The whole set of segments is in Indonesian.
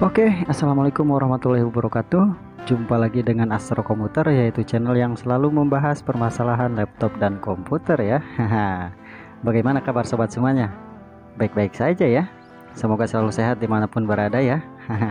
Oke, assalamualaikum warahmatullahi wabarakatuh. Jumpa lagi dengan Astro Komputer, yaitu channel yang selalu membahas permasalahan laptop dan komputer ya. Bagaimana kabar sobat semuanya? Baik-baik saja ya. Semoga selalu sehat dimanapun berada ya.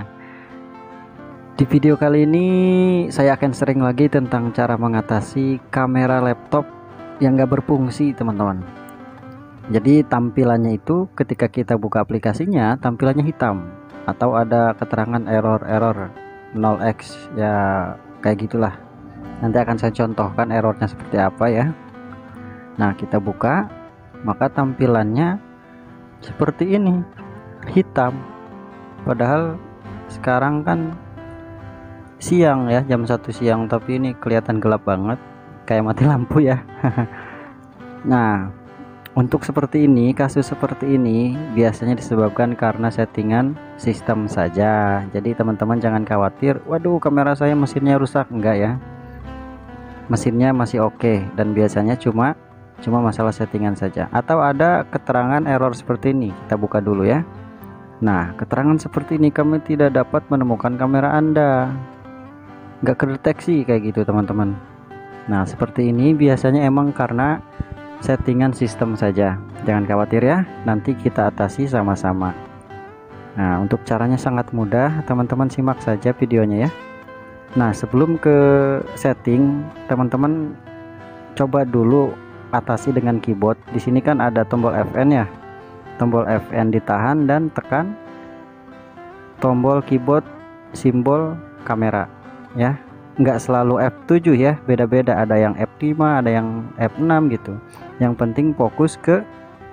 Di video kali ini saya akan sering lagi tentang cara mengatasi kamera laptop yang gak berfungsi, teman-teman. Jadi tampilannya itu ketika kita buka aplikasinya, tampilannya hitam atau ada keterangan error 0x ya, kayak gitulah. Nanti akan saya contohkan errornya seperti apa ya. Nah, kita buka, maka tampilannya seperti ini, hitam. Padahal sekarang kan siang ya, jam 1 siang, tapi ini kelihatan gelap banget, kayak mati lampu ya. Nah, untuk seperti ini, kasus seperti ini biasanya disebabkan karena settingan sistem saja. Jadi teman-teman jangan khawatir, waduh kamera saya mesinnya rusak, enggak ya. Mesinnya masih oke, dan biasanya cuma masalah settingan saja. Atau ada keterangan error seperti ini, kita buka dulu ya. Nah, keterangan seperti ini, kami tidak dapat menemukan kamera Anda, enggak kedeteksi, kayak gitu teman-teman. Nah, seperti ini biasanya emang karena settingan sistem saja. Jangan khawatir ya, nanti kita atasi sama-sama. Nah, untuk caranya sangat mudah, teman-teman simak saja videonya ya. Nah, sebelum ke setting, teman-teman coba dulu atasi dengan keyboard. Di sini kan ada tombol Fn ya. Tombol Fn ditahan dan tekan tombol keyboard simbol kamera ya. Nggak selalu F7 ya, beda-beda, ada yang F5, ada yang F6 gitu. Yang penting fokus ke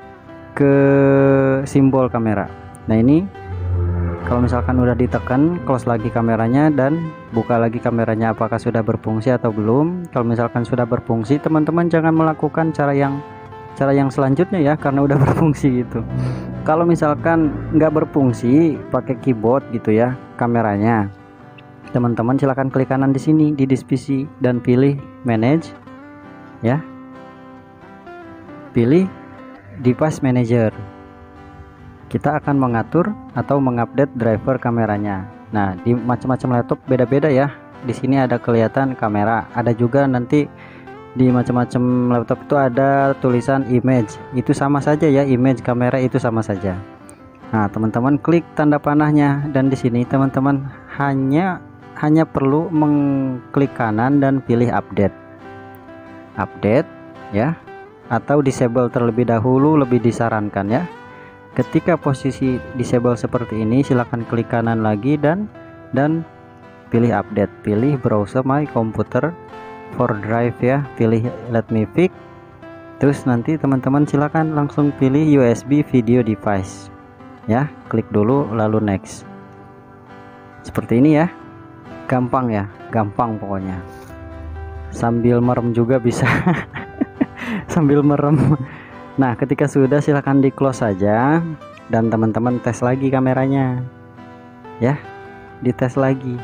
simbol kamera. Nah, ini kalau misalkan udah ditekan, close lagi kameranya dan buka lagi kameranya, apakah sudah berfungsi atau belum. Kalau misalkan sudah berfungsi, teman-teman jangan melakukan cara yang selanjutnya ya, karena udah berfungsi gitu. Kalau misalkan nggak berfungsi pakai keyboard gitu ya kameranya, teman-teman silahkan klik kanan di sini di disk dan pilih manage ya, pilih device manager. Kita akan mengatur atau mengupdate driver kameranya. Nah, di macam-macam laptop beda-beda ya. Di sini ada kelihatan kamera, ada juga nanti di macam-macam laptop itu ada tulisan image, itu sama saja ya, image kamera itu sama saja. Nah, teman-teman klik tanda panahnya dan di sini teman-teman hanya perlu mengklik kanan dan pilih update ya, atau disable terlebih dahulu lebih disarankan ya. Ketika posisi disable seperti ini, silahkan klik kanan lagi dan pilih update, pilih browser my computer for drive ya, pilih let me fix. Terus nanti teman-teman silahkan langsung pilih USB video device ya, klik dulu lalu next. Seperti ini ya, gampang ya, gampang pokoknya. Sambil merem juga bisa. Sambil merem. Nah, ketika sudah silahkan di close saja dan teman-teman tes lagi kameranya ya, dites lagi.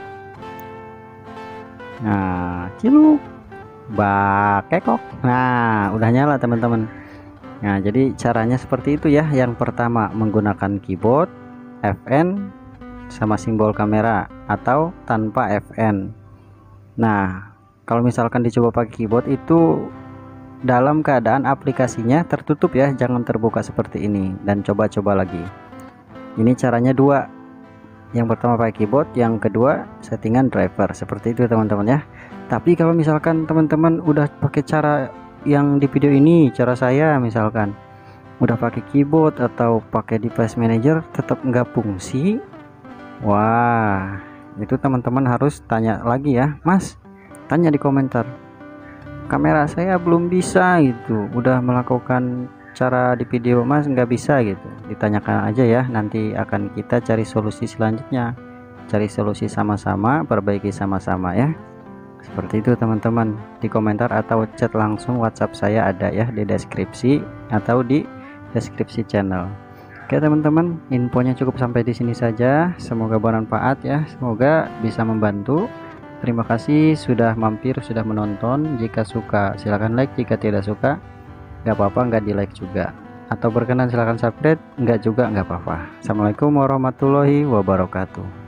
Nah, ciluk bakekok. Nah, udah nyala teman-teman. Nah, jadi caranya seperti itu ya. Yang pertama menggunakan keyboard Fn sama simbol kamera atau tanpa Fn. Nah, kalau misalkan dicoba pakai keyboard itu dalam keadaan aplikasinya tertutup ya, jangan terbuka seperti ini, dan coba-coba lagi. Ini caranya dua, yang pertama pakai keyboard, yang kedua settingan driver, seperti itu teman-teman ya. Tapi kalau misalkan teman-teman udah pakai cara yang di video ini, cara saya misalkan udah pakai keyboard atau pakai device manager tetap nggak fungsi, wah itu teman-teman harus tanya lagi ya, Mas, tanya di komentar, kamera saya belum bisa gitu, udah melakukan cara di video Mas nggak bisa gitu, ditanyakan aja ya, nanti akan kita cari solusi selanjutnya, cari solusi sama-sama, perbaiki sama-sama ya. Seperti itu teman-teman, di komentar atau chat langsung WhatsApp saya ada ya di deskripsi atau di deskripsi channel. Oke teman-teman, infonya cukup sampai di sini saja, semoga bermanfaat ya, semoga bisa membantu. Terima kasih sudah mampir, sudah menonton. Jika suka silahkan like, jika tidak suka nggak apa-apa, nggak di like juga, atau berkenan silahkan subscribe, nggak juga nggak apa-apa. Assalamualaikum warahmatullahi wabarakatuh.